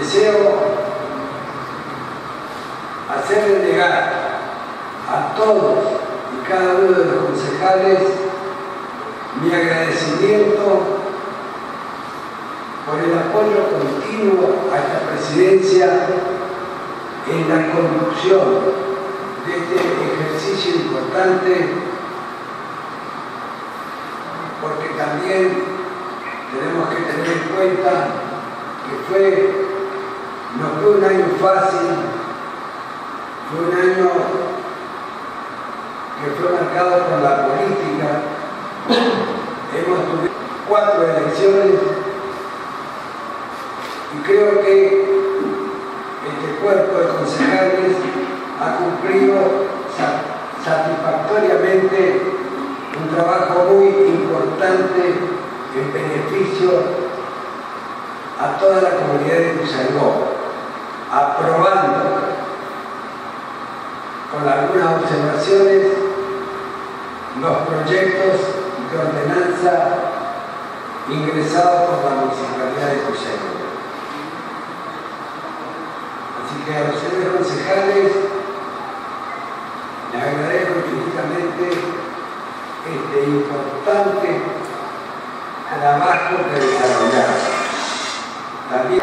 deseo hacerle llegar a todos y cada uno de los concejales mi agradecimiento por el apoyo continuo a esta presidencia en la conducción de este ejercicio importante, porque también tenemos que tener en cuenta que no fue un año fácil, fue un año que fue marcado por la política. Hemos tenido 4 elecciones y creo que este cuerpo de concejales ha cumplido satisfactoriamente un trabajo muy importante en beneficio a toda la comunidad de Ituzaingó, aprobando con algunas observaciones los proyectos de ordenanza ingresados por la Municipalidad de Ituzaingó. Así que a los señores concejales les agradezco infinitamente este importante trabajo que desarrollaron. También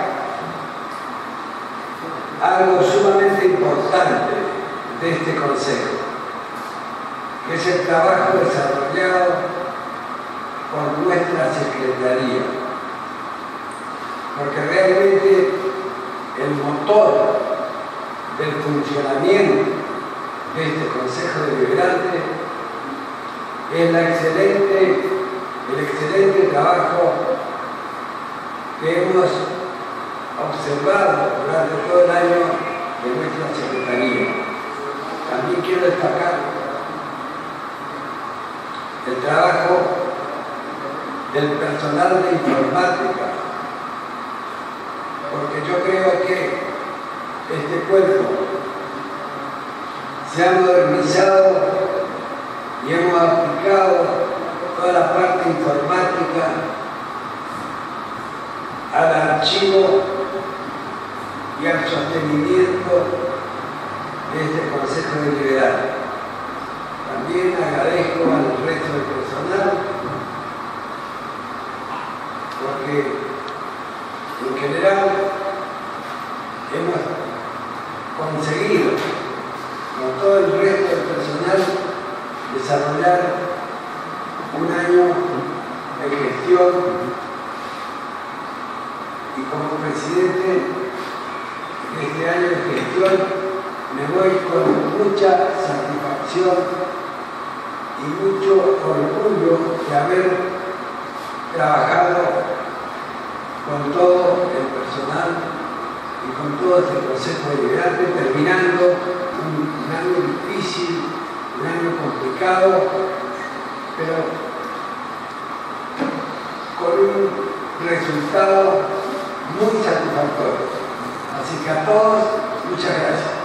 algo sumamente importante de este consejo, que es el trabajo desarrollado por nuestra Secretaría, porque realmente el motor del funcionamiento de este Consejo Deliberante es el excelente trabajo que hemos observado durante todo el año de nuestra Secretaría. También quiero destacar el trabajo del personal de informática, porque yo creo que este cuerpo se ha modernizado y hemos aplicado toda la parte informática al archivo y al sostenimiento de este Consejo Deliberante. También agradezco al resto del personal, porque en general hemos conseguido con todo el resto del personal desarrollar un año de gestión, y como presidente de este año de gestión me voy con mucha satisfacción y mucho orgullo de haber trabajado con todo el personal y con todo este Consejo Deliberante, terminando un año difícil, un año complicado, pero con un resultado muy satisfactorio. Así que a todos, muchas gracias.